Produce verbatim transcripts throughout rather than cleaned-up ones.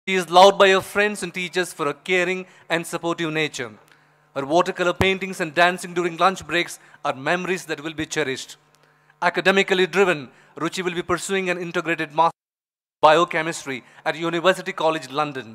She is loved by her friends and teachers for her caring and supportive nature. Her watercolor paintings and dancing during lunch breaks are memories that will be cherished. Academically driven, Ruchi will be pursuing an integrated master in biochemistry at University College London.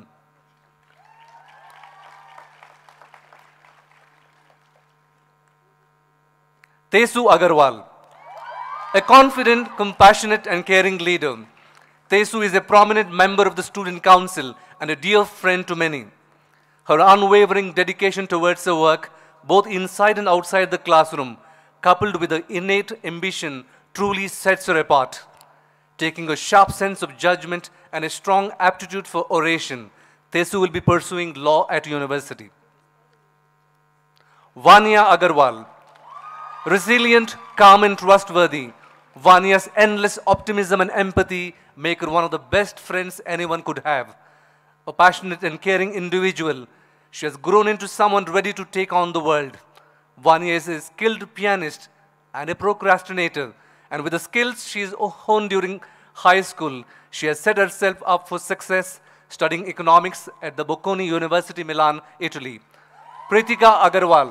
Tesu Agarwal, a confident, compassionate and caring leader. Tesu is a prominent member of the student council and a dear friend to many. Her unwavering dedication towards her work, both inside and outside the classroom, coupled with her innate ambition, truly sets her apart. Taking a sharp sense of judgment and a strong aptitude for oration, Tesu will be pursuing law at university. Vanya Agarwal, resilient, calm and trustworthy, Vanya's endless optimism and empathy make her one of the best friends anyone could have. A passionate and caring individual, she has grown into someone ready to take on the world. Vanya is a skilled pianist and a procrastinator, and with the skills she has honed during high school, she has set herself up for success studying economics at the Bocconi University, Milan, Italy. Pritika Agarwal,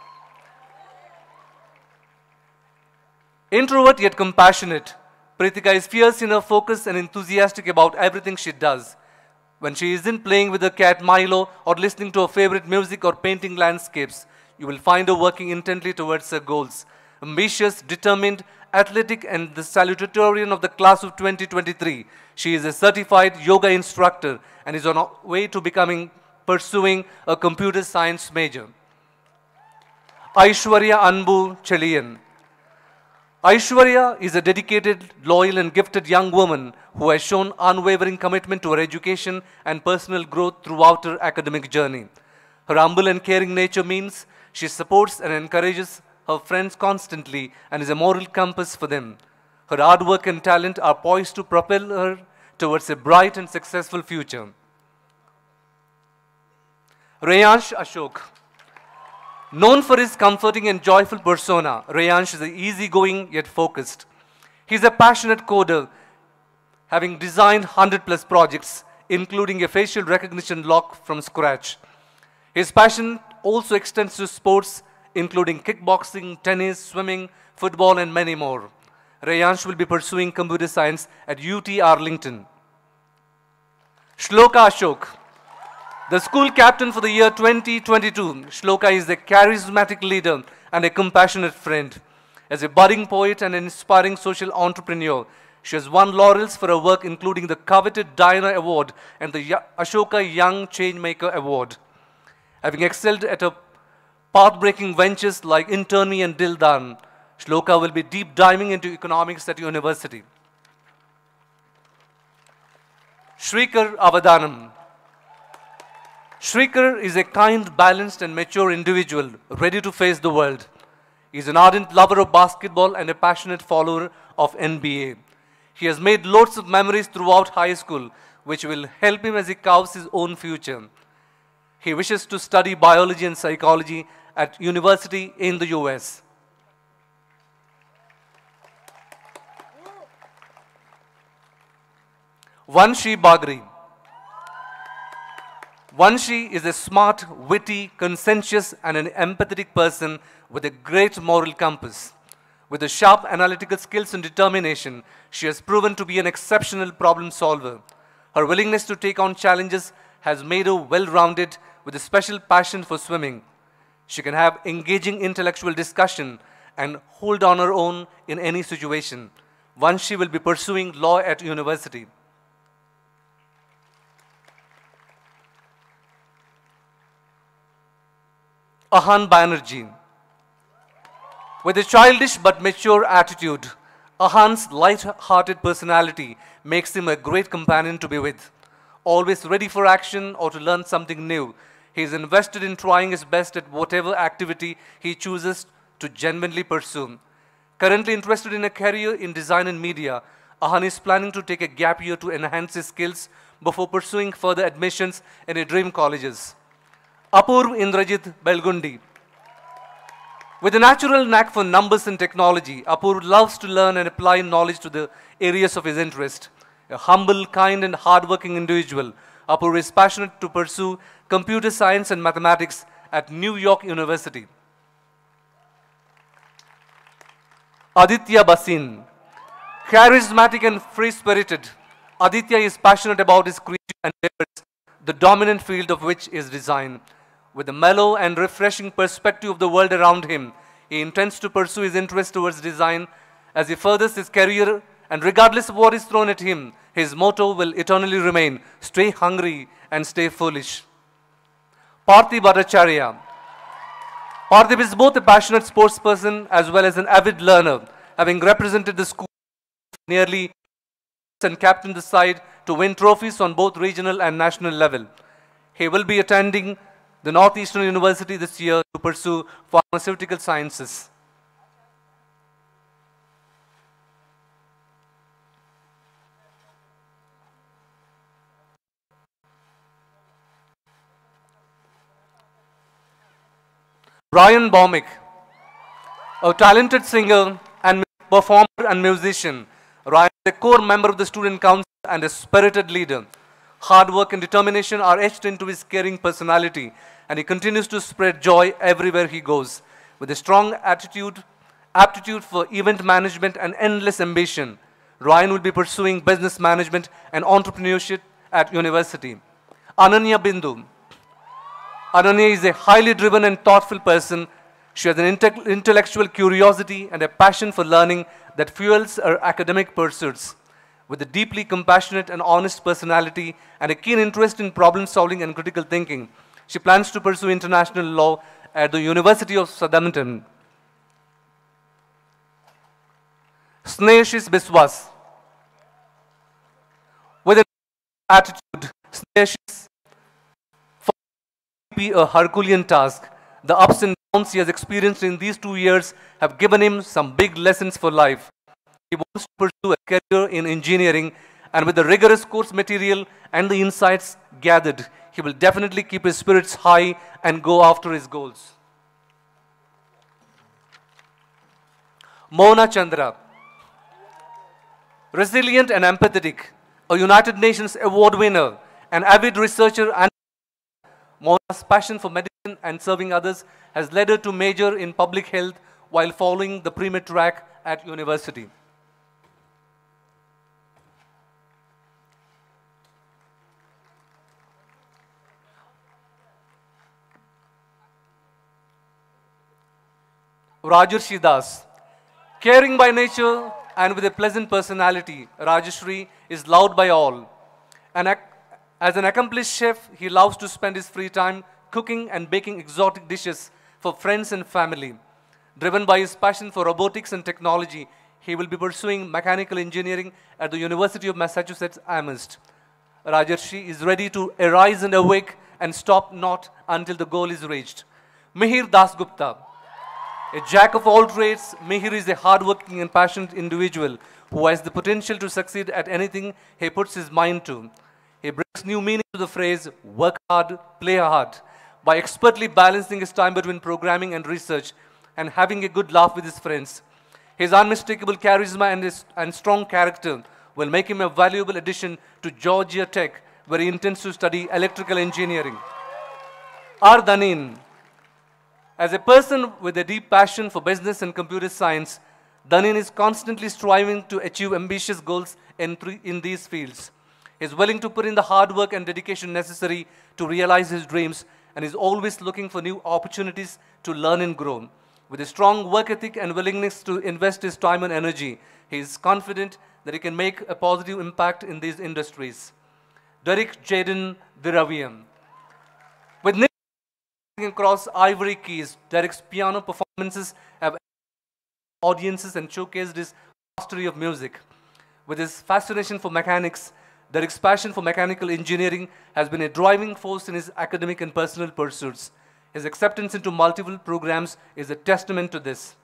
introvert yet compassionate, Pritika is fierce in her focus and enthusiastic about everything she does. When she isn't playing with her cat Milo or listening to her favorite music or painting landscapes, you will find her working intently towards her goals. Ambitious, determined, athletic and the salutatorian of the class of twenty twenty-three, she is a certified yoga instructor and is on her way to becoming, pursuing a computer science major. Aishwarya Anbu Chelian. Aishwarya is a dedicated, loyal and gifted young woman who has shown unwavering commitment to her education and personal growth throughout her academic journey. Her humble and caring nature means she supports and encourages her friends constantly and is a moral compass for them. Her hard work and talent are poised to propel her towards a bright and successful future. Reyansh Ashok. Known for his comforting and joyful persona, Reyansh is easygoing yet focused. He is a passionate coder, having designed one hundred plus projects, including a facial recognition lock from scratch. His passion also extends to sports, including kickboxing, tennis, swimming, football, and many more. Reyansh will be pursuing computer science at U T Arlington. Shloka Ashok. The school captain for the year twenty twenty-two, Shloka is a charismatic leader and a compassionate friend. As a budding poet and an inspiring social entrepreneur, she has won laurels for her work including the coveted Diana Award and the Ashoka Young Changemaker Award. Having excelled at her path-breaking ventures like Interni and Dildan, Shloka will be deep diving into economics at university. Shrikar Avadhanam. Shrikar is a kind, balanced and mature individual ready to face the world. He is an ardent lover of basketball and a passionate follower of N B A. He has made loads of memories throughout high school, which will help him as he carves his own future. He wishes to study biology and psychology at university in the U S. Vanshi Bagri. Vanshi is a smart, witty, conscientious and an empathetic person with a great moral compass. With a sharp analytical skills and determination, she has proven to be an exceptional problem solver. Her willingness to take on challenges has made her well-rounded with a special passion for swimming. She can have engaging intellectual discussion and hold on her own in any situation. Vanshi will be pursuing law at university. Ahan Banerjee. With a childish but mature attitude, Ahan's light-hearted personality makes him a great companion to be with. Always ready for action or to learn something new, he is invested in trying his best at whatever activity he chooses to genuinely pursue. Currently interested in a career in design and media, Ahan is planning to take a gap year to enhance his skills before pursuing further admissions in his dream colleges. Apurv Indrajit Belgundi. With a natural knack for numbers and technology, Apurv loves to learn and apply knowledge to the areas of his interest. A humble, kind and hardworking individual, Apurva is passionate to pursue computer science and mathematics at New York University. Aditya Basin. Charismatic and free-spirited, Aditya is passionate about his creative endeavors, the dominant field of which is design. With a mellow and refreshing perspective of the world around him, he intends to pursue his interest towards design as he furthers his career, and regardless of what is thrown at him, his motto will eternally remain, stay hungry and stay foolish. Parthiv Bhattacharya. Parthiv is both a passionate sports person as well as an avid learner, having represented the school nearly and captained the side to win trophies on both regional and national level. He will be attending the Northeastern University this year to pursue pharmaceutical sciences. Ryan Baumick, a talented singer and performer and musician. Ryan is a core member of the student council and a spirited leader. Hard work and determination are etched into his caring personality, and he continues to spread joy everywhere he goes. With a strong attitude, aptitude for event management and endless ambition, Ryan will be pursuing business management and entrepreneurship at university. Ananya Bindu. Ananya is a highly driven and thoughtful person. She has an inte- intellectual curiosity and a passion for learning that fuels her academic pursuits. With a deeply compassionate and honest personality and a keen interest in problem solving and critical thinking, she plans to pursue international law at the University of Southampton. Snehashis Biswas. With an attitude, Snehashis be a Herculean task. The ups and downs he has experienced in these two years have given him some big lessons for life. He wants to pursue a career in engineering, and with the rigorous course material and the insights gathered, he will definitely keep his spirits high and go after his goals. Mona Chandra. Resilient and empathetic, a United Nations award winner, an avid researcher, and Mona's passion for medicine and serving others has led her to major in public health while following the pre-med track at university. Rajarshi Das. Caring by nature and with a pleasant personality, Rajashri is loved by all. An As an accomplished chef, he loves to spend his free time cooking and baking exotic dishes for friends and family. Driven by his passion for robotics and technology, he will be pursuing mechanical engineering at the University of Massachusetts Amherst. Rajarshi is ready to arise and awake and stop not until the goal is reached. Mihir Dasgupta. A jack of all trades, Mihir is a hardworking and passionate individual who has the potential to succeed at anything he puts his mind to. He brings new meaning to the phrase, work hard, play hard, by expertly balancing his time between programming and research and having a good laugh with his friends. His unmistakable charisma and, his, and strong character will make him a valuable addition to Georgia Tech, where he intends to study electrical engineering. R. Dhanin. As a person with a deep passion for business and computer science, Dhanin is constantly striving to achieve ambitious goals in, three, in these fields. He is willing to put in the hard work and dedication necessary to realize his dreams, and is always looking for new opportunities to learn and grow. With a strong work ethic and willingness to invest his time and energy, he is confident that he can make a positive impact in these industries. Derek Jaden Diravian. With Nick across ivory keys, Derek's piano performances have audiences and showcased his mastery of music. With his fascination for mechanics, Derek's passion for mechanical engineering has been a driving force in his academic and personal pursuits. His acceptance into multiple programs is a testament to this.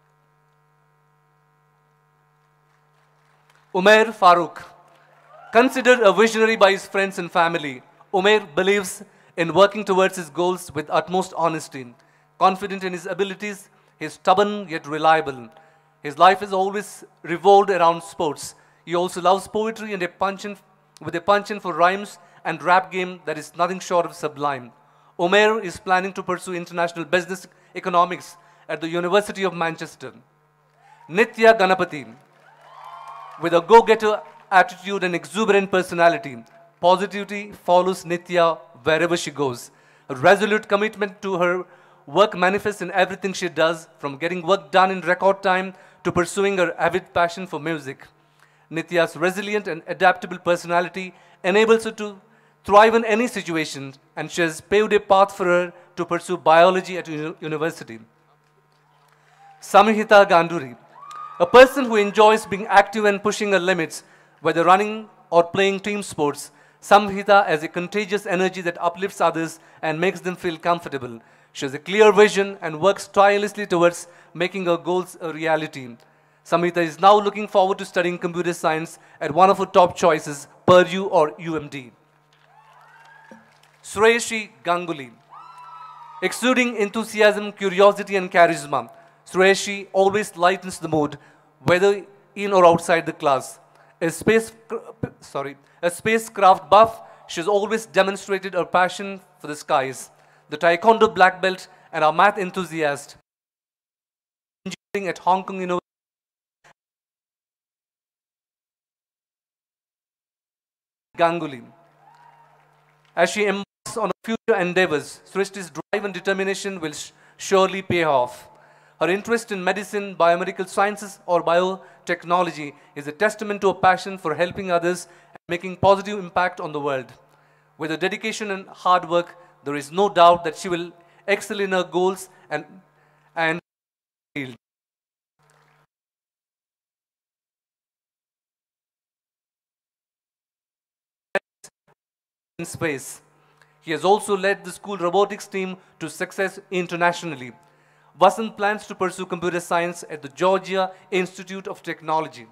Umair Farooq. Considered a visionary by his friends and family, Umair believes in working towards his goals with utmost honesty. Confident in his abilities, he is stubborn yet reliable. His life is always revolved around sports. He also loves poetry and a penchant with a penchant for rhymes and rap game that is nothing short of sublime. Umair is planning to pursue international business economics at the University of Manchester. Nitya Ganapati, with a go-getter attitude and exuberant personality, positivity follows Nitya wherever she goes. A resolute commitment to her work manifests in everything she does, from getting work done in record time to pursuing her avid passion for music. Nitya's resilient and adaptable personality enables her to thrive in any situation, and she has paved a path for her to pursue biology at uni university. Samhita Ganduri, a person who enjoys being active and pushing her limits, whether running or playing team sports. Samhita has a contagious energy that uplifts others and makes them feel comfortable. She has a clear vision and works tirelessly towards making her goals a reality. Samhita is now looking forward to studying computer science at one of her top choices, Purdue or U M D. Sureshi Ganguly, exuding enthusiasm, curiosity and charisma, Sureshi always lightens the mood, whether in or outside the class. A, space, sorry, a spacecraft buff, she has always demonstrated her passion for the skies. The Taekwondo black belt and a math enthusiast, engineering at Hong Kong University. Ganguly, as she embarks on future endeavors, Srishti's drive and determination will surely pay off. Her interest in medicine, biomedical sciences, or biotechnology is a testament to a passion for helping others and making positive impact on the world. With her dedication and hard work, there is no doubt that she will excel in her goals and, and field. In space. He has also led the school robotics team to success internationally. Vasant plans to pursue computer science at the Georgia Institute of Technology.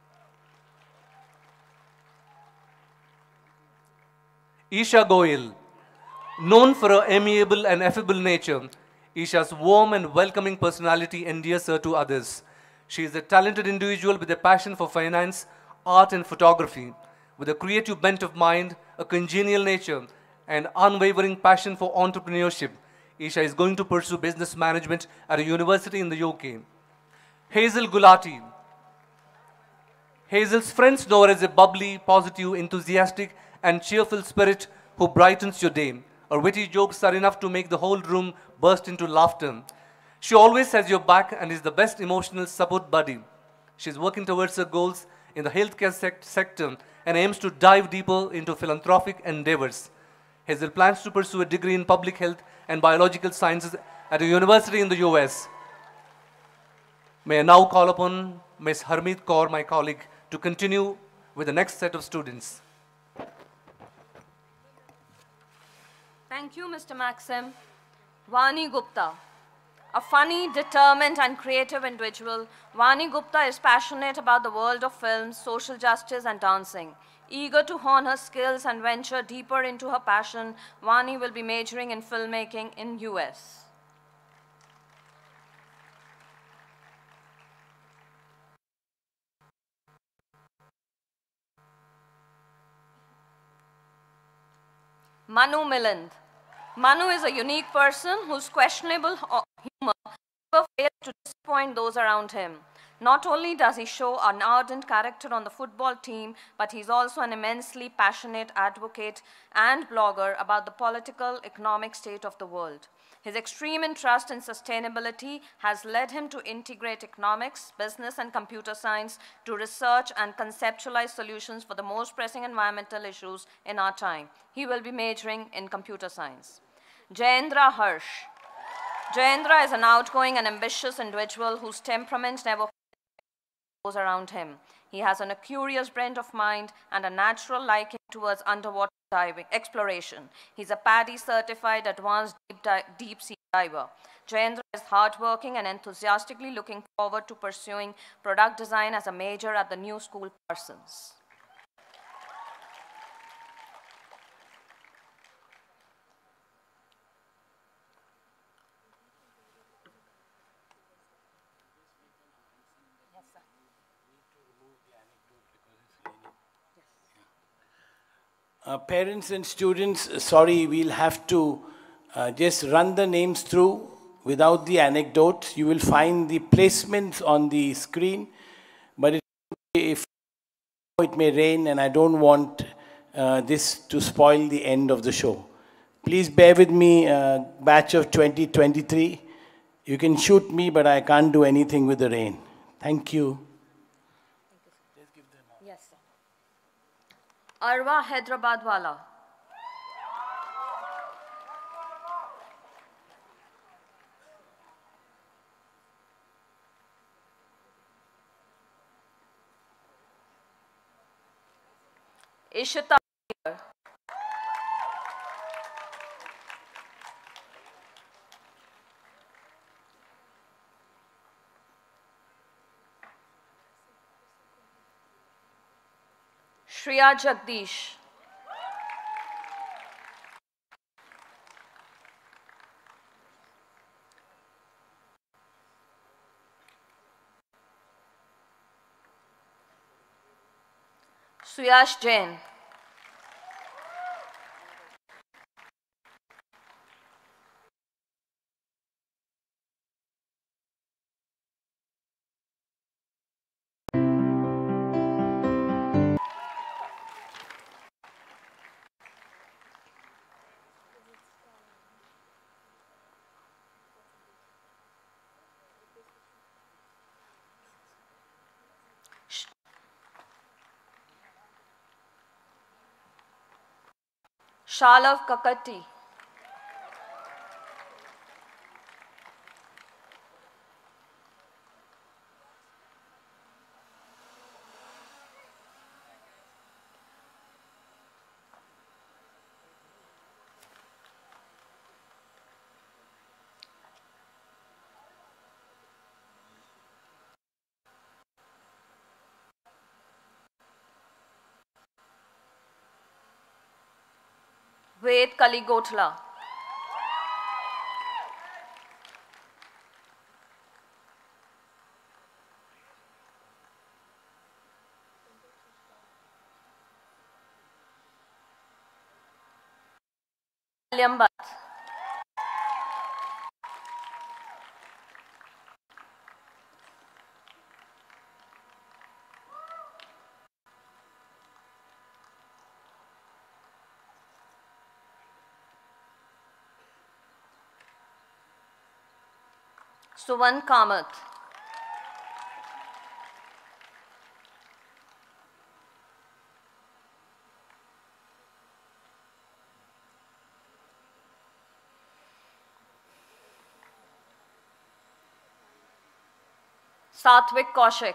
Isha Goyal, known for her amiable and affable nature, Isha's warm and welcoming personality endears her to others. She is a talented individual with a passion for finance, art and photography. With a creative bent of mind, a congenial nature, and unwavering passion for entrepreneurship, Isha is going to pursue business management at a university in the U K. Hazel Gulati. Hazel's friends know her as a bubbly, positive, enthusiastic, and cheerful spirit who brightens your day. Her witty jokes are enough to make the whole room burst into laughter. She always has your back and is the best emotional support buddy. She is working towards her goals in the healthcare sect sector and aims to dive deeper into philanthropic endeavors. Hazel plans to pursue a degree in public health and biological sciences at a university in the U S. May I now call upon Miz Harmeet Kaur, my colleague, to continue with the next set of students. Thank you, Mister Maxim. Vani Gupta. A funny, determined and creative individual, Vani Gupta is passionate about the world of films, social justice and dancing. Eager to hone her skills and venture deeper into her passion, Vani will be majoring in filmmaking in U S. Manu Milind. Manu is a unique person whose questionable humor never fails to disappoint those around him. Not only does he show an ardent character on the football team, but he's also an immensely passionate advocate and blogger about the political, economic state of the world. His extreme interest in sustainability has led him to integrate economics, business, and computer science to research and conceptualize solutions for the most pressing environmental issues in our time. He will be majoring in computer science. Jayendra Harsh. Jayendra is an outgoing and ambitious individual whose temperament never those around him. He has an, a curious bent of mind and a natural liking towards underwater diving exploration. He's a PADI certified advanced deep, di deep sea diver. Jayendra is hardworking and enthusiastically looking forward to pursuing product design as a major at the New School Parsons. Uh, parents and students, sorry, we'll have to uh, just run the names through without the anecdotes. You will find the placements on the screen, but it, if it may rain, and I don't want uh, this to spoil the end of the show. Please bear with me, uh, batch of twenty twenty-three. You can shoot me, but I can't do anything with the rain. Thank you. Yes, sir. Arwa Hyderabad Wala. Ishita. Shriya Jagdish. Suyash Jain. Shalav Kakati. Ved Kaligotla. Lyambat. Suvan Kamath. Satvik Kaushik.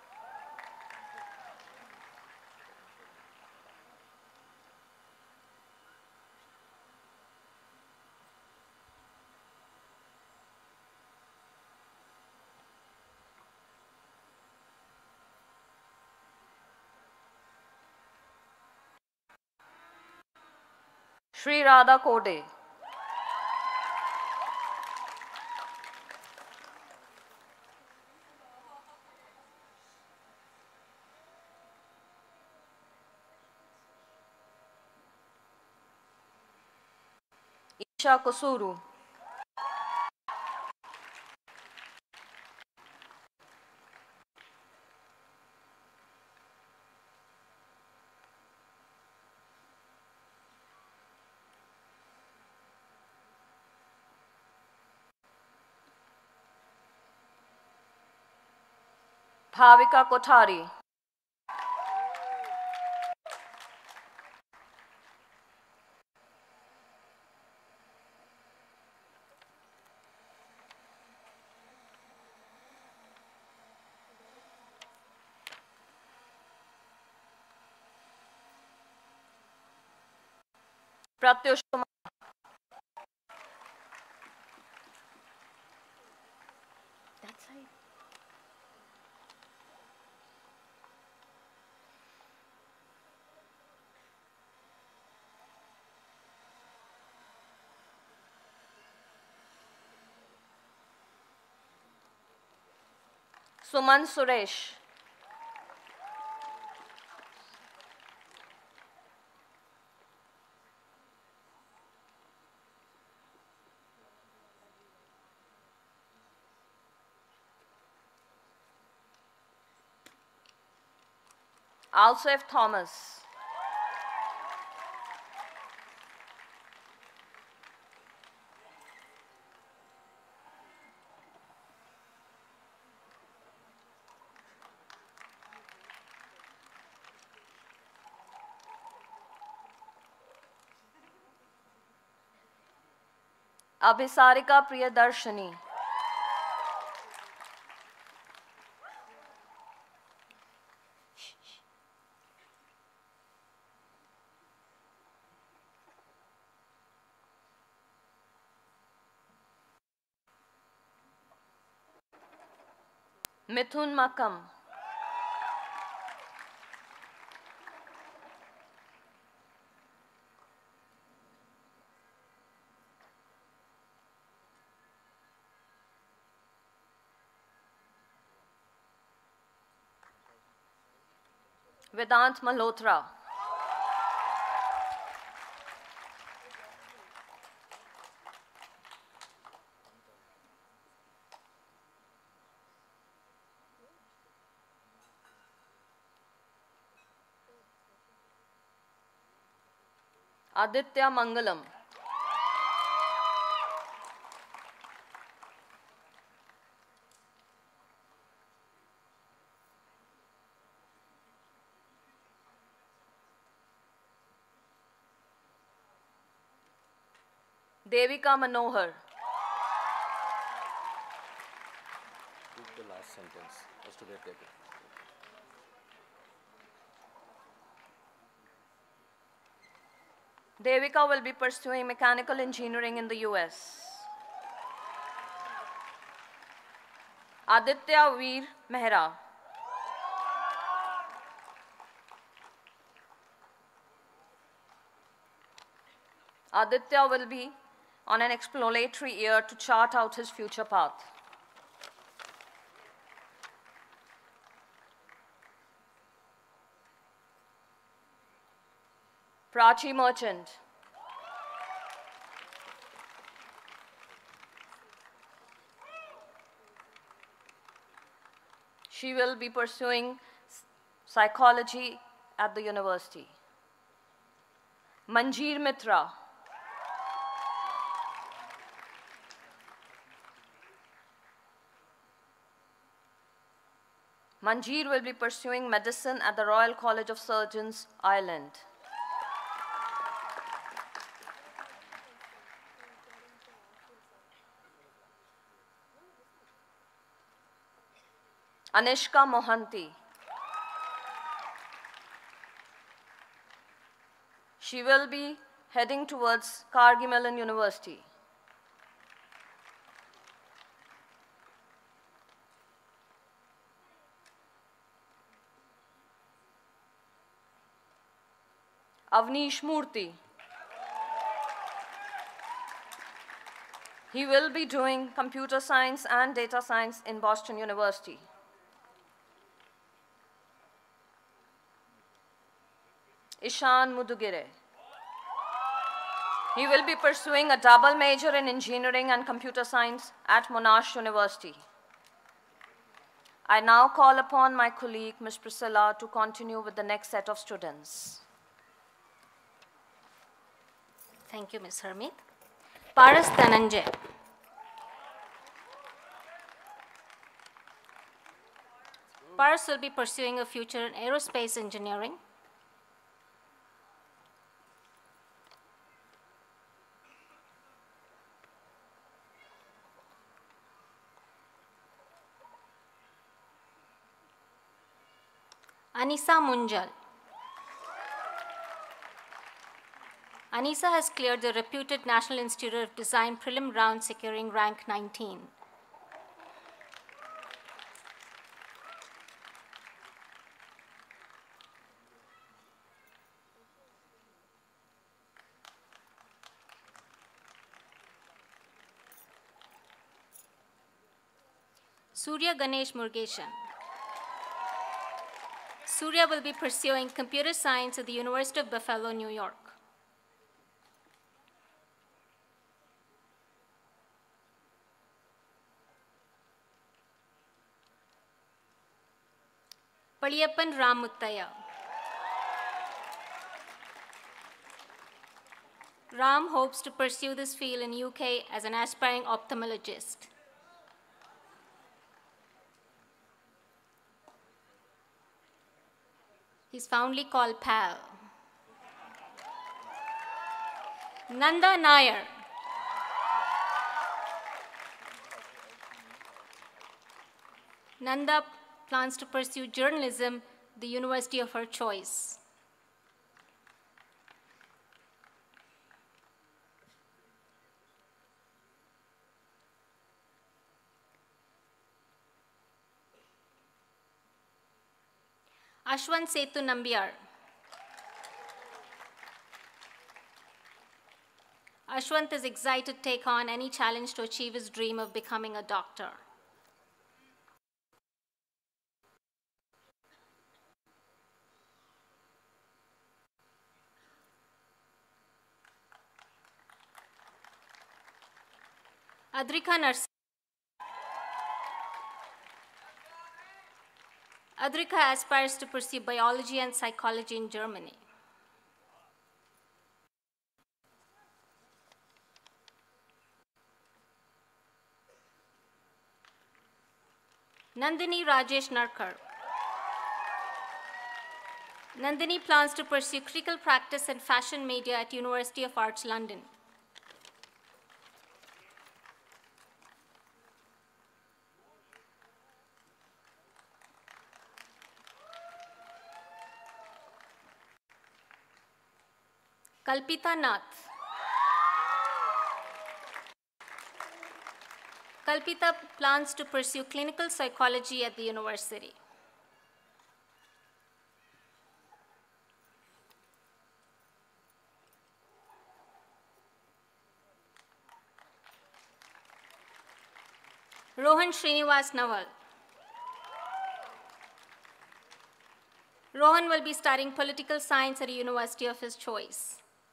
Sri Radha Kode. Isha Kusuru. Bhavika Kothari. Pratyush Kumar. That's right. Suman Suresh. Alsef Thomas. Abhisarika Priyadarshini. Mithun Makam. Vedant Malhotra. Aditya Mangalam. Devika Manohar. The last sentence was to get taken. Devika will be pursuing mechanical engineering in the U S. Aditya Veer Mehra. Aditya will be on an exploratory year to chart out his future path. Prachi Merchant. She will be pursuing psychology at the university. Manjeer Mitra. Manjeer will be pursuing medicine at the Royal College of Surgeons, Ireland. Anishka Mohanty. She will be heading towards Carnegie Mellon University. Avnish Murthy. He will be doing computer science and data science in Boston University. Ishan Mudugire. He will be pursuing a double major in engineering and computer science at Monash University. I now call upon my colleague, Miz Priscilla, to continue with the next set of students. Thank you, Miz Harmeet. Paras Dhananjay. Paras will be pursuing a future in aerospace engineering. Anisa Munjal. Anisa has cleared the reputed National Institute of Design prelim round, securing rank nineteen. Surya Ganesh Murugeshan. Surya will be pursuing computer science at the University of Buffalo, New York. Paliyappan Ram Muttaya. Ram hopes to pursue this field in U K as an aspiring ophthalmologist. He's fondly called Pal. Nanda Nair. Nanda plans to pursue journalism, the university of her choice. Ashwant Setu Nambiar. Ashwant is excited to take on any challenge to achieve his dream of becoming a doctor. Adrika Nars. Adrika aspires to pursue biology and psychology in Germany. Nandini Rajesh Narkar. Nandini plans to pursue critical practice and fashion media at University of Arts, London. Kalpita Nath. Kalpita plans to pursue clinical psychology at the university. Rohan Srinivas Nawal. Rohan will be studying political science at a university of his choice.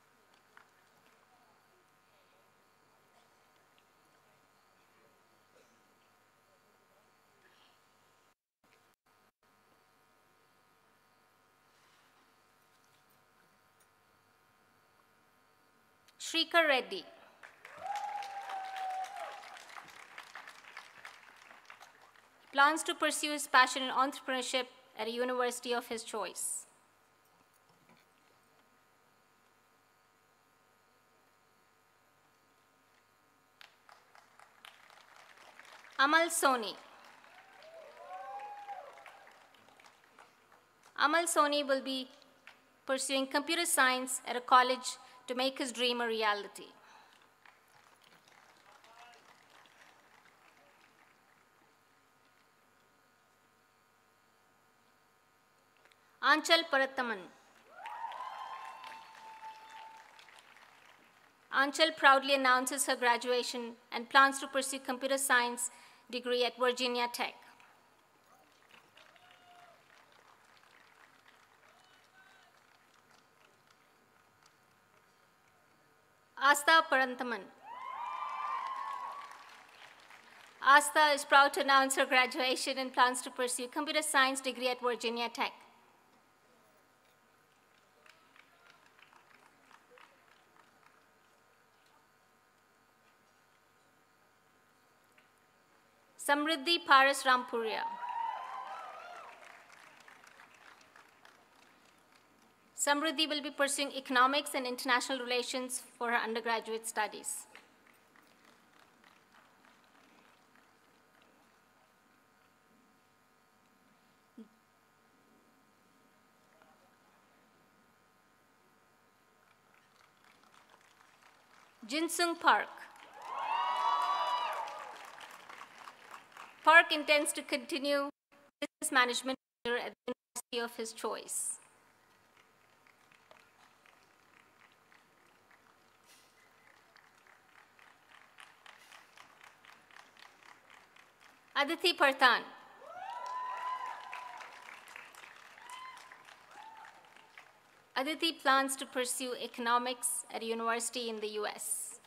Shrikar Reddy. Plans to pursue his passion in entrepreneurship at a university of his choice. Amal Soni. Amal Soni will be pursuing computer science at a college to make his dream a reality. Anchal Parathaman. Anchal proudly announces her graduation and plans to pursue computer science degree at Virginia Tech. Asta Paranthaman. Asta is proud to announce her graduation and plans to pursue computer science degree at Virginia Tech. Samriddhi Paras Rampuria. Samriddhi will be pursuing economics and international relations for her undergraduate studies. Jinsung Park. Park intends to continue business management at the university of his choice. Aditi Parthan. Aditi plans to pursue economics at a university in the U S.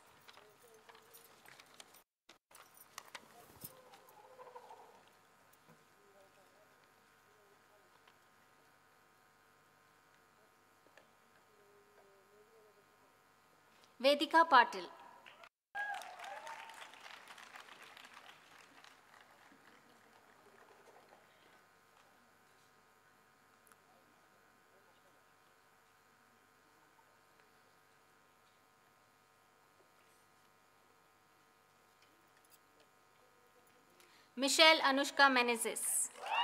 Vedika Patil. Michelle Anushka Menezes.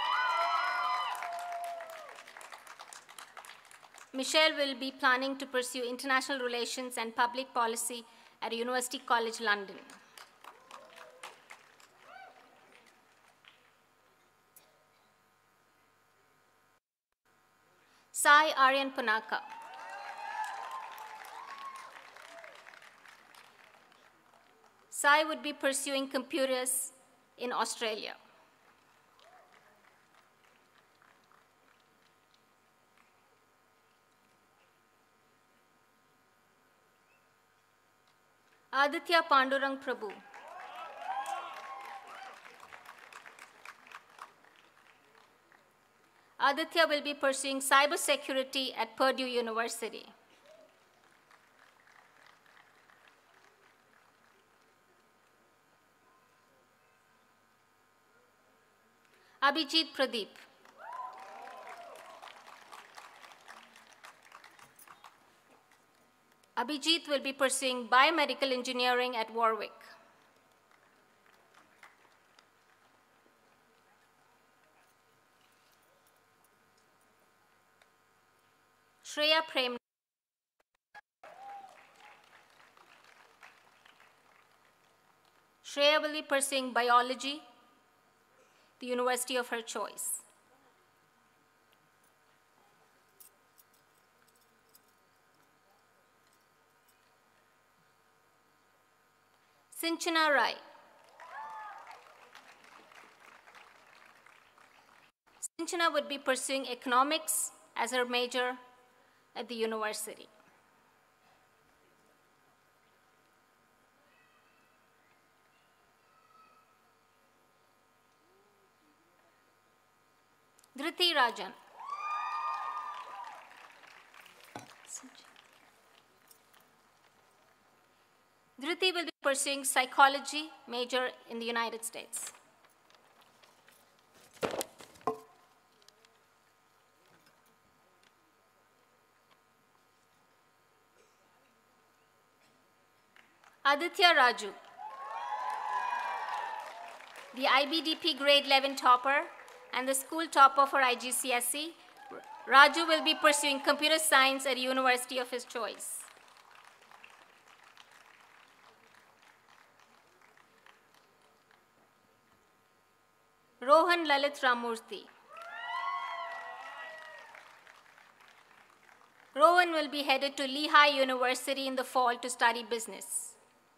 Michelle will be planning to pursue international relations and public policy at University College London. Sai Aryan Punaka. Sai would be pursuing computers in Australia. Aditya Pandurang Prabhu. Aditya will be pursuing cybersecurity at Purdue University. Abhijit Pradeep. Abhijit will be pursuing biomedical engineering at Warwick. Shreya Prem. Shreya will be pursuing biology, the university of her choice. Sinchana Rai. Sinchana would be pursuing economics as her major at the university. Dhriti Rajan. Dhriti will be pursuing psychology major in the United States. Aditya Raju. The I B D P grade eleven topper and the school topper for I G C S E, Raju will be pursuing computer science at a university of his choice. Rohan Lalit Ramurthy. Rohan will be headed to Lehigh University in the fall to study business.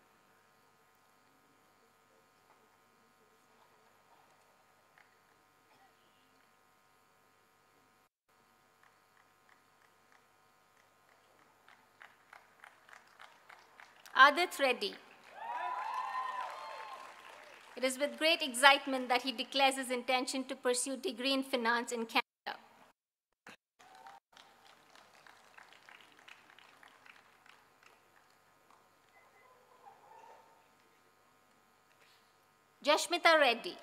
Adit Reddy. It is with great excitement that he declares his intention to pursue degree in finance in Canada. Jashmita Reddy.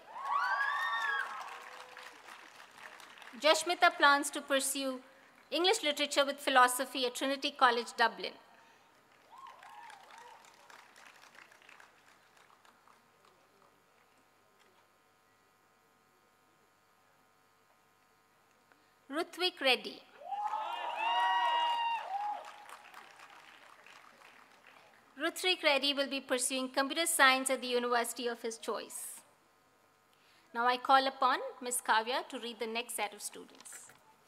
Jashmita plans to pursue English literature with philosophy at Trinity College, Dublin. Rutvik Reddy. Rutvik Reddy will be pursuing computer science at the university of his choice. Now I call upon Miz Kavya to read the next set of students.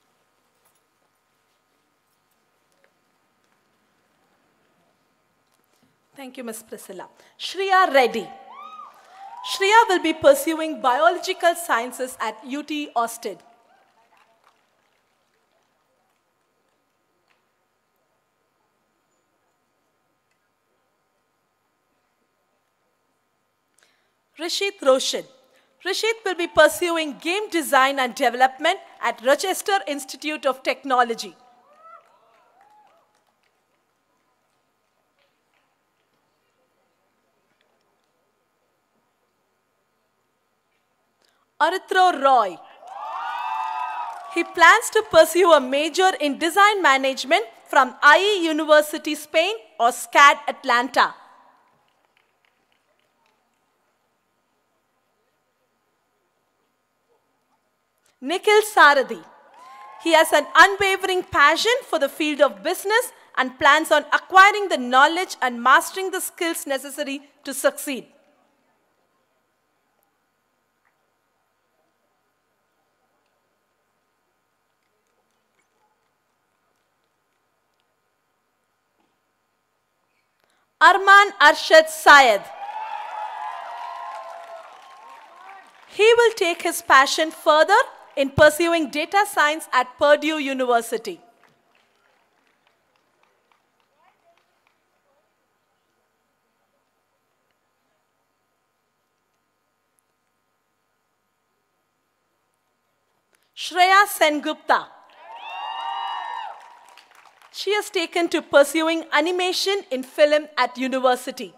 Thank you, Miz Priscilla. Shreya Reddy. Shreya will be pursuing biological sciences at U T Austin. Rishit Roshan. Rishit will be pursuing game design and development at Rochester Institute of Technology. Arithro Roy. He plans to pursue a major in design management from I E University, Spain or SCAD, Atlanta. Nikhil Sarathi. He has an unwavering passion for the field of business and plans on acquiring the knowledge and mastering the skills necessary to succeed. Arman Arshad Syed. He will take his passion further in pursuing data science at Purdue University. Shreya Sengupta. She has taken to pursuing animation in film at university.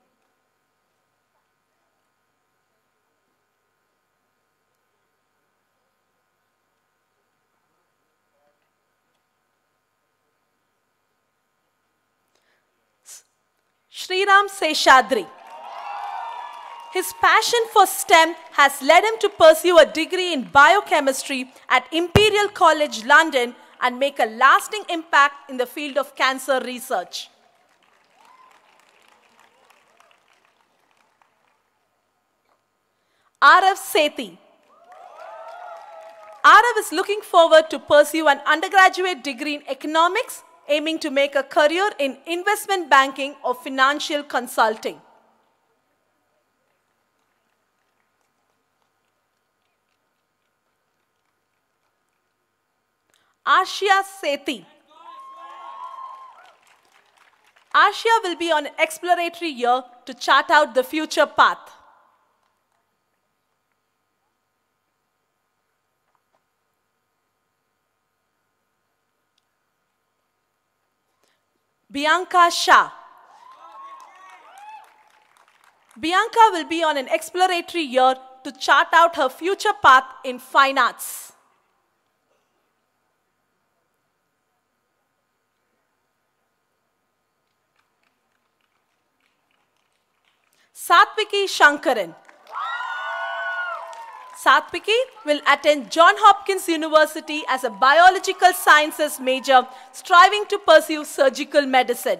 Sriram Seshadri. His passion for STEM has led him to pursue a degree in biochemistry at Imperial College London and make a lasting impact in the field of cancer research. Arav Sethi. Arav is looking forward to pursue an undergraduate degree in economics, aiming to make a career in investment banking or financial consulting. Ashia Sethi. Ashia will be on an exploratory year to chart out the future path. Bianca Shah. Bianca will be on an exploratory year to chart out her future path in fine arts. Satviki Shankaran. Satviki will attend Johns Hopkins University as a biological sciences major, striving to pursue surgical medicine.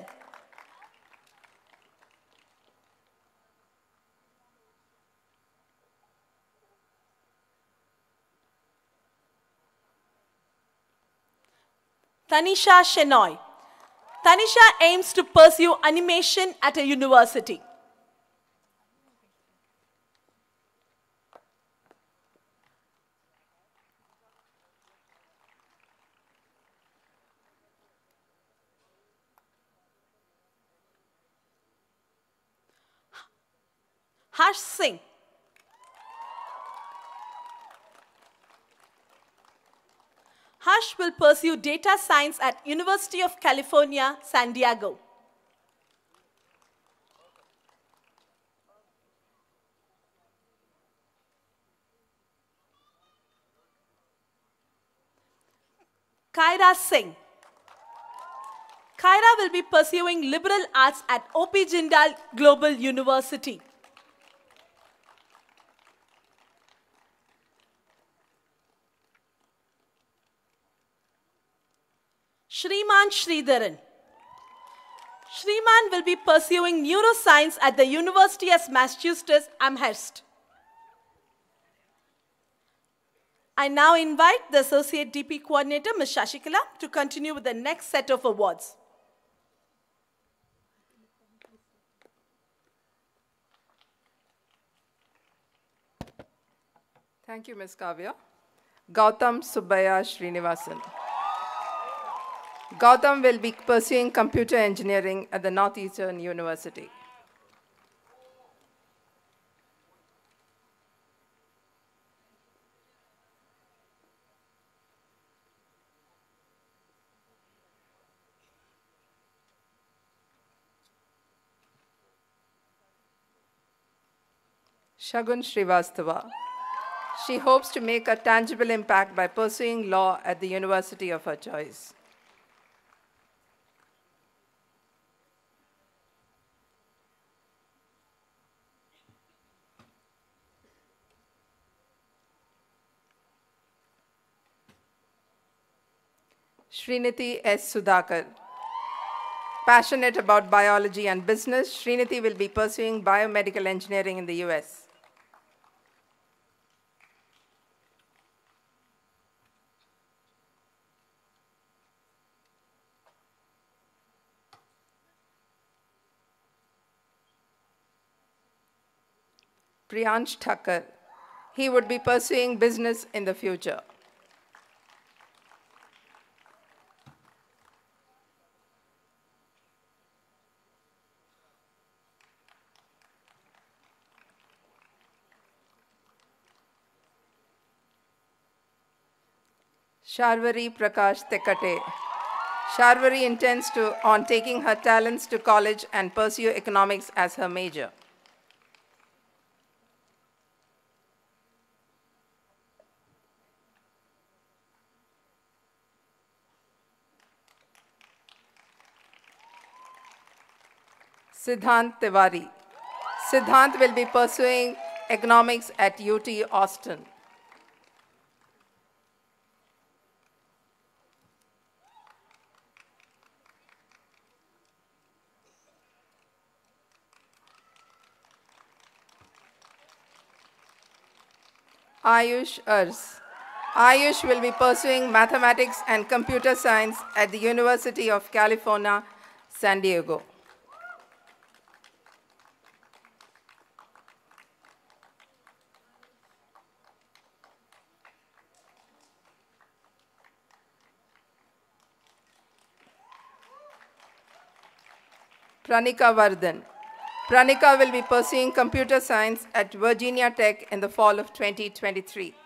Tanisha Shenoy. Tanisha aims to pursue animation at a university. Harsh Singh. Harsh will pursue data science at University of California, San Diego. Kaira Singh. Kaira will be pursuing liberal arts at O P Jindal Global University. Shriman Sridharan. Shriman will be pursuing neuroscience at the University of Massachusetts Amherst. I now invite the Associate D P Coordinator, Miz Shashikala, to continue with the next set of awards. Thank you, Miz Kavya. Gautam Subbaya Srinivasan. Gautam will be pursuing computer engineering at the Northeastern University. Shagun Srivastava. She hopes to make a tangible impact by pursuing law at the university of her choice. Srinidhi S. Sudhakar. Passionate about biology and business, Srinidhi will be pursuing biomedical engineering in the U S. Priyansh Thakkar. He would be pursuing business in the future. Sharvari Prakash Tekate. Sharvari intends to, on taking her talents to college and pursue economics as her major. Siddhant Tiwari. Siddhant will be pursuing economics at U T Austin. Ayush Urs. Ayush will be pursuing mathematics and computer science at the University of California, San Diego. Pranika Vardhan. Pranika will be pursuing computer science at Virginia Tech in the fall of twenty twenty-three.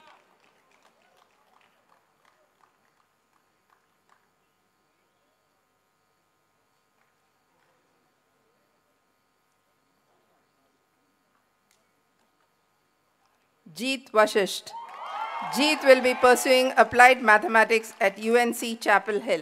Jeet Vashisht. Jeet will be pursuing applied mathematics at U N C Chapel Hill.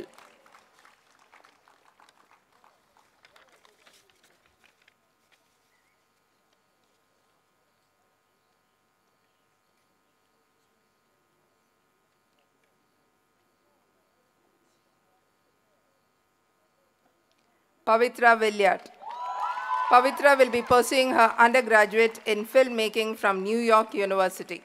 Pavitra Vilyat. Pavitra will be pursuing her undergraduate in filmmaking from New York University.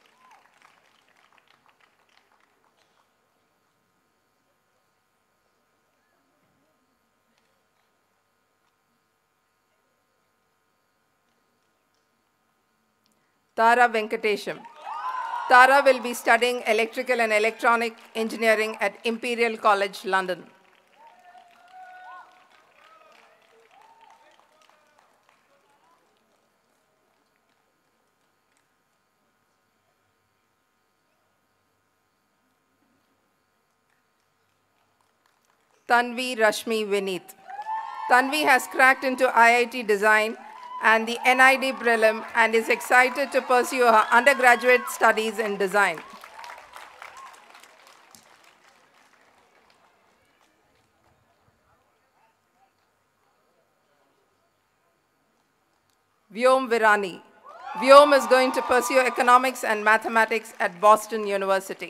Tara Venkatesham. Tara will be studying electrical and electronic engineering at Imperial College, London. Tanvi Rashmi Vineet. Tanvi has cracked into I I T Design and the N I D prelim and is excited to pursue her undergraduate studies in design. Vyom Virani. Vyom is going to pursue economics and mathematics at Boston University.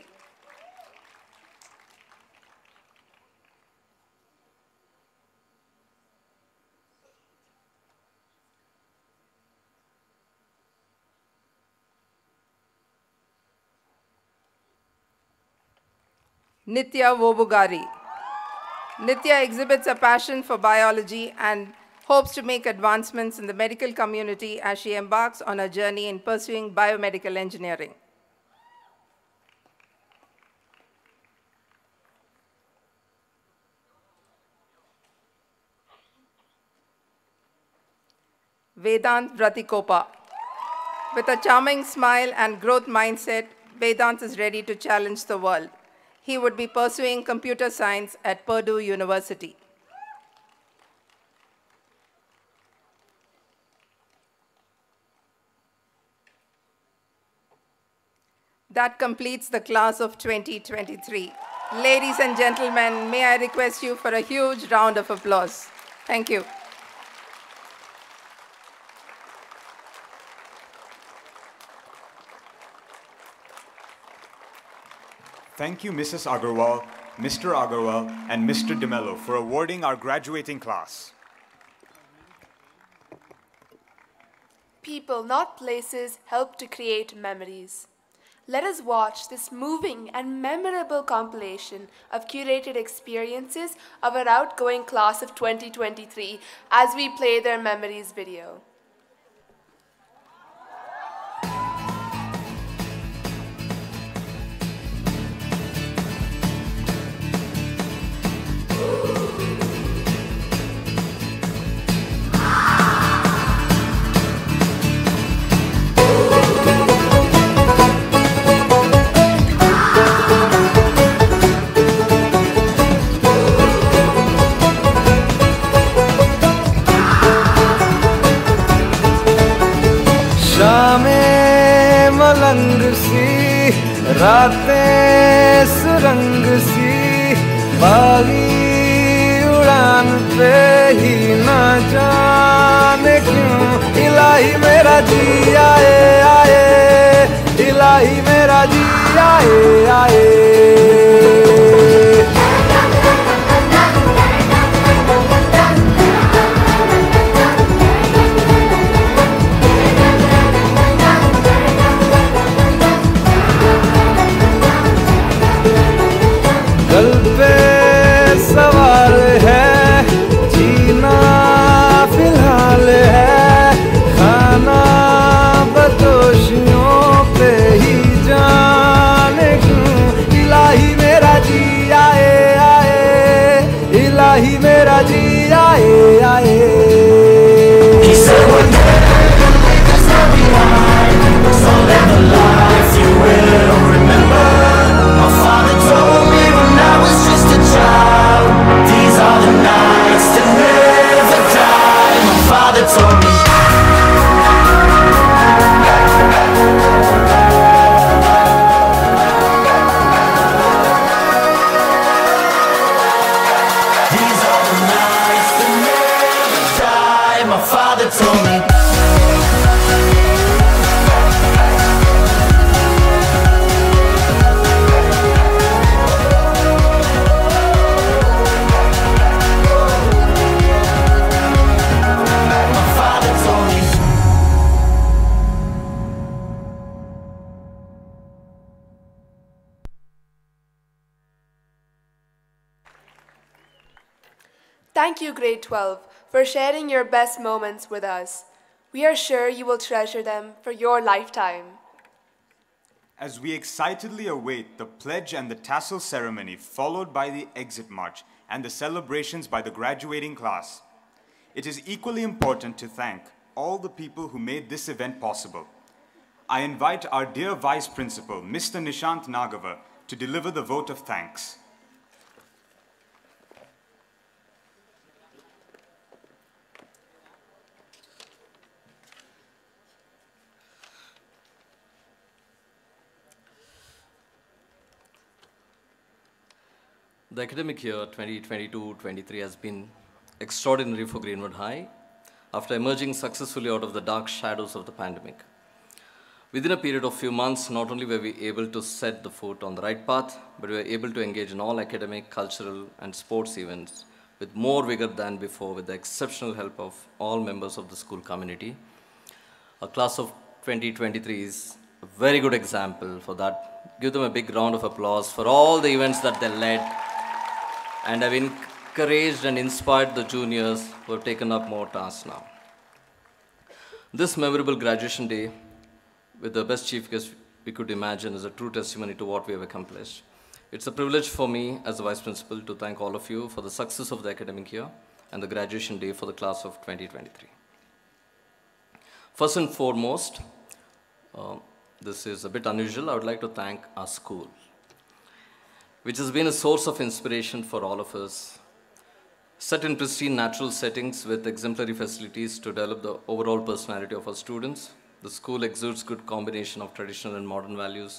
Nitya Vobugari. Nitya exhibits a passion for biology and hopes to make advancements in the medical community as she embarks on a journey in pursuing biomedical engineering. Vedant Vratikopa. With a charming smile and growth mindset, Vedant is ready to challenge the world. He would be pursuing computer science at Purdue University. That completes the class of twenty twenty-three. Ladies and gentlemen, may I request you for a huge round of applause. Thank you. Thank you, Missus Agarwal, Mister Agarwal, and Mister DeMello for awarding our graduating class. People, not places, help to create memories. Let us watch this moving and memorable compilation of curated experiences of our outgoing class of twenty twenty-three as we play their memories video. मलंग सी रातें सुरंग सी बागी उड़ान पे ही ना जाने क्यों इलाही मेरा जी आए आए इलाही मेरा जी आए आए दिल पे सवार है जीना फिलहाल है खाना बदोशियों पे ही जाने क्यों इलाही मेरा जी आए आए इलाही मेरा जी आए आए So live the life you will remember. My father told me when I was just a child, these are the nights that never die. My father told me. These are the nights that never die. My father told me. Thank you, Grade twelve, for sharing your best moments with us. We are sure you will treasure them for your lifetime. As we excitedly await the pledge and the tassel ceremony, followed by the exit march and the celebrations by the graduating class, it is equally important to thank all the people who made this event possible. I invite our dear Vice Principal, Mister Nishant Nagava, to deliver the vote of thanks. The academic year twenty twenty-two twenty-three has been extraordinary for Greenwood High after emerging successfully out of the dark shadows of the pandemic. Within a period of few months, not only were we able to set the foot on the right path, but we were able to engage in all academic, cultural, and sports events with more vigor than before, with the exceptional help of all members of the school community. Our class of twenty twenty-three is a very good example for that. Give them a big round of applause for all the events that they led and have encouraged and inspired the juniors who have taken up more tasks now. This memorable graduation day, with the best chief guest we could imagine, is a true testimony to what we have accomplished. It's a privilege for me as the Vice Principal to thank all of you for the success of the academic year and the graduation day for the class of twenty twenty-three. First and foremost, uh, this is a bit unusual, I would like to thank our school, which has been a source of inspiration for all of us. Set in pristine natural settings with exemplary facilities to develop the overall personality of our students, the school exudes good combination of traditional and modern values,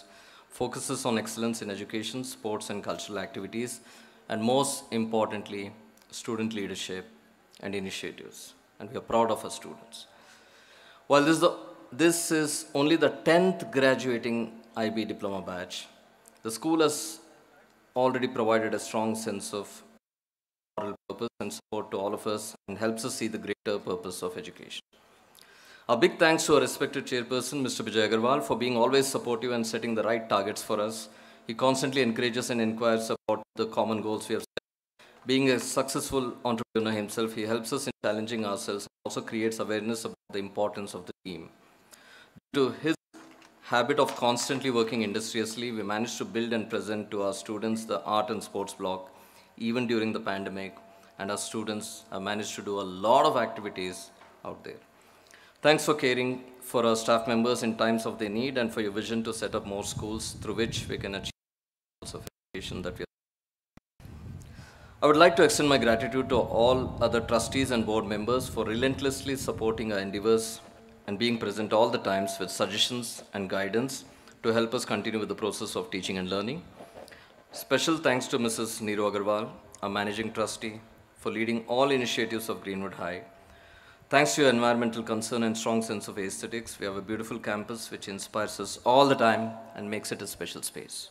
focuses on excellence in education, sports and cultural activities, and most importantly, student leadership and initiatives. And we are proud of our students. While this is, the, this is only the tenth graduating I B diploma batch, the school has already provided a strong sense of moral purpose and support to all of us and helps us see the greater purpose of education. A big thanks to our respected chairperson, Mister Vijay Agarwal, for being always supportive and setting the right targets for us. He constantly encourages and inquires about the common goals we have set. Being a successful entrepreneur himself, he helps us in challenging ourselves and also creates awareness about the importance of the team. Due to his habit of constantly working industriously, we managed to build and present to our students the art and sports block, even during the pandemic, and our students have managed to do a lot of activities out there. Thanks for caring for our staff members in times of their need and for your vision to set up more schools through which we can achieve the goals of education that we are. I would like to extend my gratitude to all other trustees and board members for relentlessly supporting our endeavors and being present all the times with suggestions and guidance to help us continue with the process of teaching and learning. Special thanks to Missus Neeru Agarwal, our managing trustee, for leading all initiatives of Greenwood High. Thanks to your environmental concern and strong sense of aesthetics, we have a beautiful campus which inspires us all the time and makes it a special space.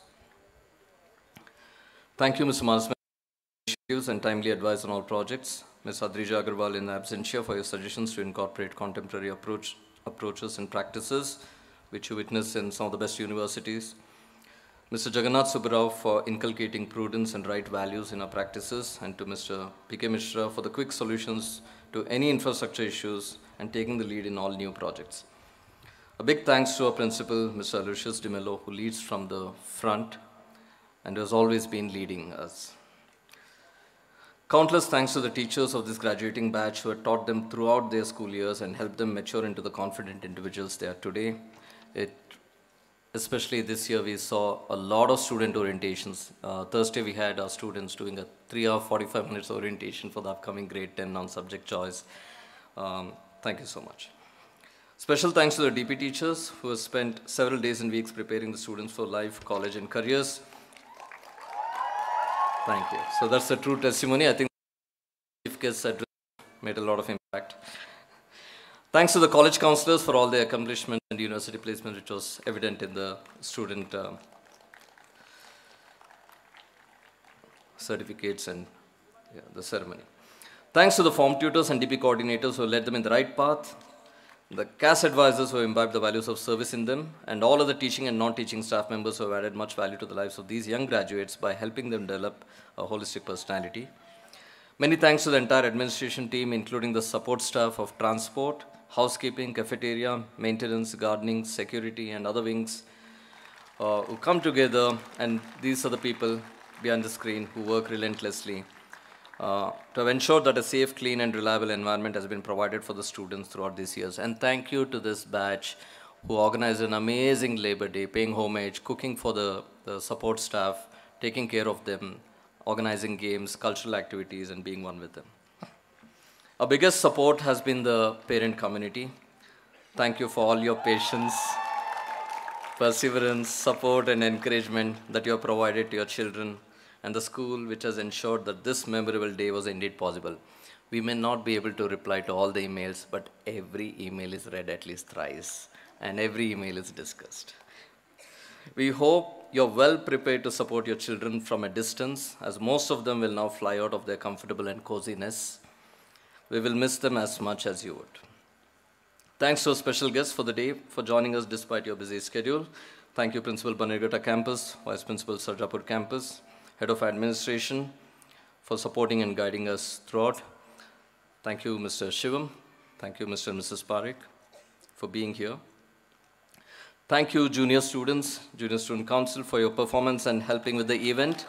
Thank you, Mister Manasman, for initiatives and timely advice on all projects. Miz Adrija Agarwal in absentia for your suggestions to incorporate contemporary approach, approaches and practices, which you witness in some of the best universities. Mister Jagannath Subbarao for inculcating prudence and right values in our practices, and to Mister P K Mishra for the quick solutions to any infrastructure issues and taking the lead in all new projects. A big thanks to our principal, Mister Aloysius De Mello, who leads from the front and has always been leading us. Countless thanks to the teachers of this graduating batch who have taught them throughout their school years and helped them mature into the confident individuals they are today. It Especially this year, we saw a lot of student orientations. Uh, Thursday, we had our students doing a three hour, forty-five minutes orientation for the upcoming grade ten on subject choice. Um, thank you so much. Special thanks to the D P teachers who have spent several days and weeks preparing the students for life, college, and careers. Thank you. So that's the true testimony. I think the chief guest address made a lot of impact. Thanks to the college counselors for all their accomplishments and university placement, which was evident in the student uh, certificates and yeah, the ceremony. Thanks to the form tutors and D P coordinators who led them in the right path, the C A S advisors who imbibed the values of service in them, and all other teaching and non-teaching staff members who have added much value to the lives of these young graduates by helping them develop a holistic personality. Many thanks to the entire administration team, including the support staff of transport, housekeeping, cafeteria, maintenance, gardening, security, and other wings uh, who come together, and these are the people behind the screen who work relentlessly uh, to have ensured that a safe, clean, and reliable environment has been provided for the students throughout these years. And thank you to this batch who organized an amazing Labor Day, paying homage, cooking for the, the support staff, taking care of them, organizing games, cultural activities, and being one with them. Our biggest support has been the parent community. Thank you for all your patience, perseverance, support, and encouragement that you have provided to your children and the school, which has ensured that this memorable day was indeed possible. We may not be able to reply to all the emails, but every email is read at least thrice, and every email is discussed. We hope you're well prepared to support your children from a distance, as most of them will now fly out of their comfortable and coziness. We will miss them as much as you would. Thanks to our special guests for the day for joining us despite your busy schedule. Thank you, Principal Bannerghatta Campus, Vice Principal Sarjapur Campus, Head of Administration, for supporting and guiding us throughout. Thank you, Mister Shivam. Thank you, Mister and Missus Parikh, for being here. Thank you, junior students, Junior Student Council, for your performance and helping with the event.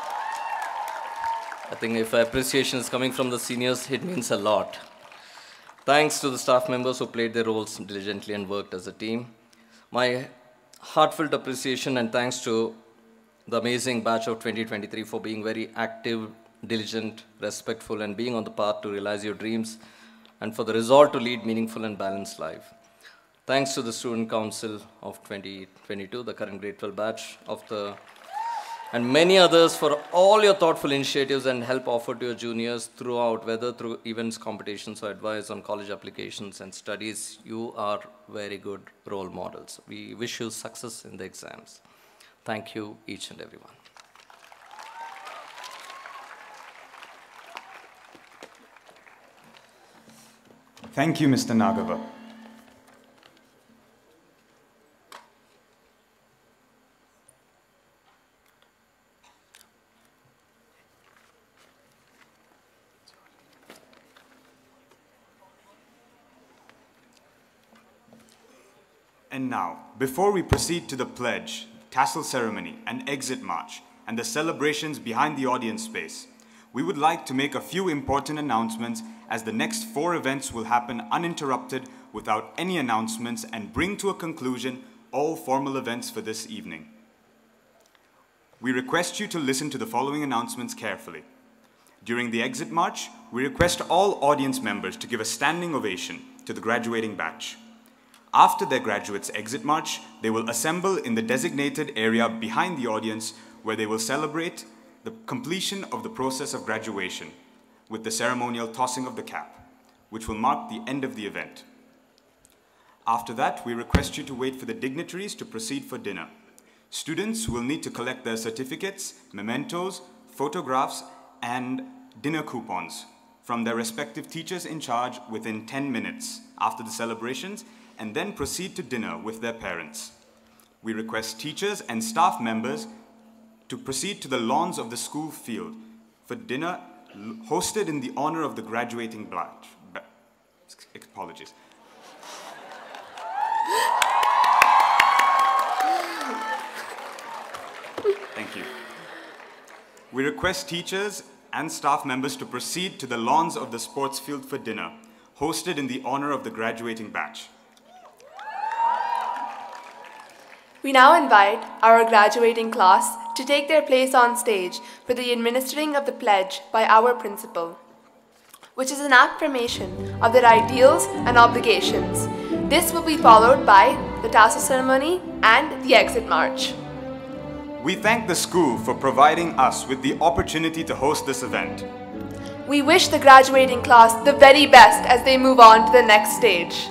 I think if appreciation is coming from the seniors, it means a lot. Thanks to the staff members who played their roles diligently and worked as a team. My heartfelt appreciation and thanks to the amazing batch of twenty twenty-three for being very active, diligent, respectful, and being on the path to realize your dreams, and for the resolve to lead meaningful and balanced life. Thanks to the Student Council of twenty twenty-two, the current grade twelve batch of the, and many others for all your thoughtful initiatives and help offered to your juniors throughout, whether through events, competitions, or advice on college applications and studies. You are very good role models. We wish you success in the exams. Thank you, each and everyone. Thank you, Mister Nagava. And now, before we proceed to the pledge, tassel ceremony, and exit march, and the celebrations behind the audience space, we would like to make a few important announcements, as the next four events will happen uninterrupted without any announcements and bring to a conclusion all formal events for this evening. We request you to listen to the following announcements carefully. During the exit march, we request all audience members to give a standing ovation to the graduating batch. After their graduates' exit march, they will assemble in the designated area behind the audience, where they will celebrate the completion of the process of graduation with the ceremonial tossing of the cap, which will mark the end of the event. After that, we request you to wait for the dignitaries to proceed for dinner. Students will need to collect their certificates, mementos, photographs, and dinner coupons from their respective teachers in charge within ten minutes after the celebrations, and then proceed to dinner with their parents. We request teachers and staff members to proceed to the lawns of the school field for dinner hosted in the honor of the graduating batch. Apologies. Thank you. We request teachers and staff members to proceed to the lawns of the sports field for dinner hosted in the honor of the graduating batch. We now invite our graduating class to take their place on stage for the administering of the pledge by our principal, which is an affirmation of their ideals and obligations. This will be followed by the tassel ceremony and the exit march. We thank the school for providing us with the opportunity to host this event. We wish the graduating class the very best as they move on to the next stage.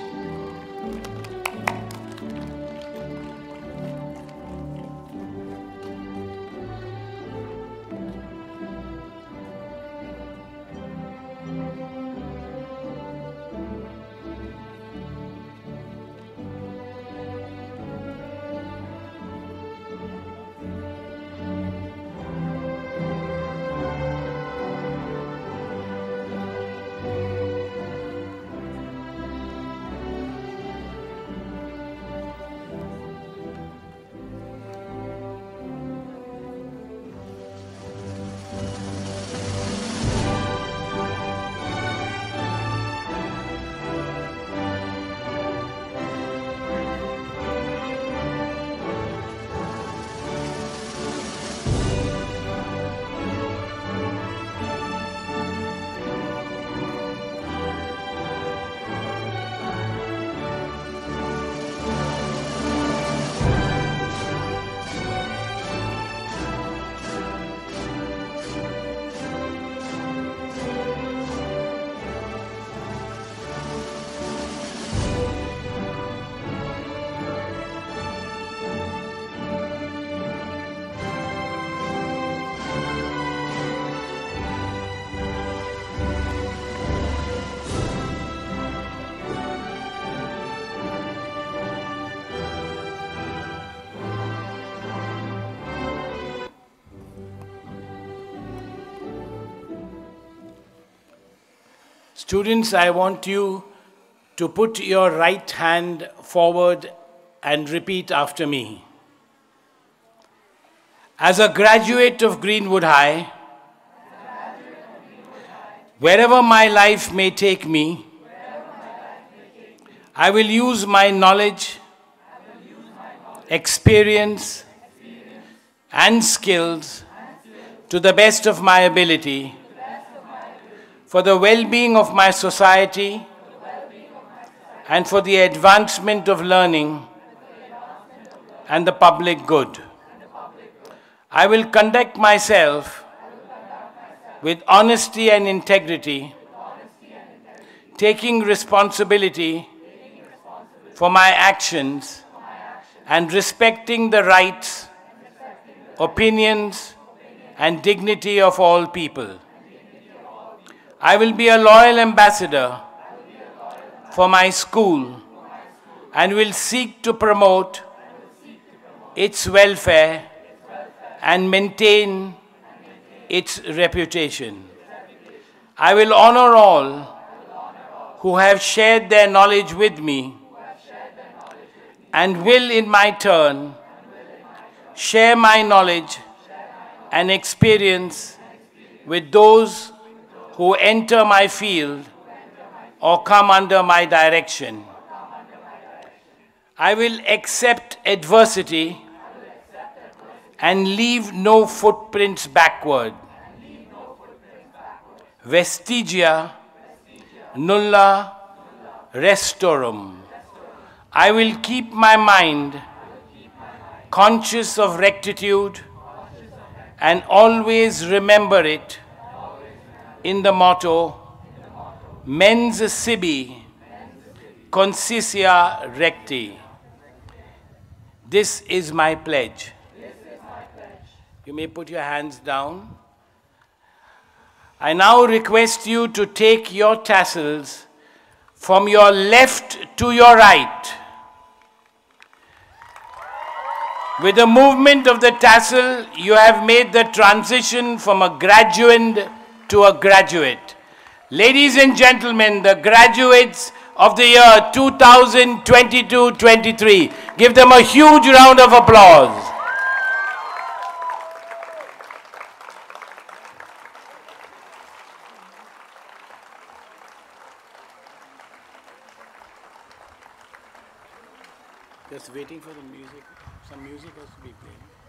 Students, I want you to put your right hand forward and repeat after me. As a graduate of Greenwood High, wherever my life may take me, I will use my knowledge, experience, and skills to the best of my ability for the well-being of my society and for the advancement of learning and the public good. I will conduct myself with honesty and integrity, taking responsibility for my actions and respecting the rights, opinions, and dignity of all people. I will be a loyal ambassador for my school and will seek to promote its welfare and maintain its reputation. I will honor all who have shared their knowledge with me and will in my turn share my knowledge and experience with those who enter my field or come under my direction. I will accept adversity and leave no footprints backward. Vestigia nulla restorum. I will keep my mind conscious of rectitude and always remember it in the motto, mens sibi conscitia recti. This is my pledge. You may put your hands down. I now request you to take your tassels from your left to your right. With the movement of the tassel, you have made the transition from a graduand to a graduate. Ladies and gentlemen, the graduates of the year two thousand twenty-two twenty-three. Give them a huge round of applause. Just waiting for the music. Some music has to be played.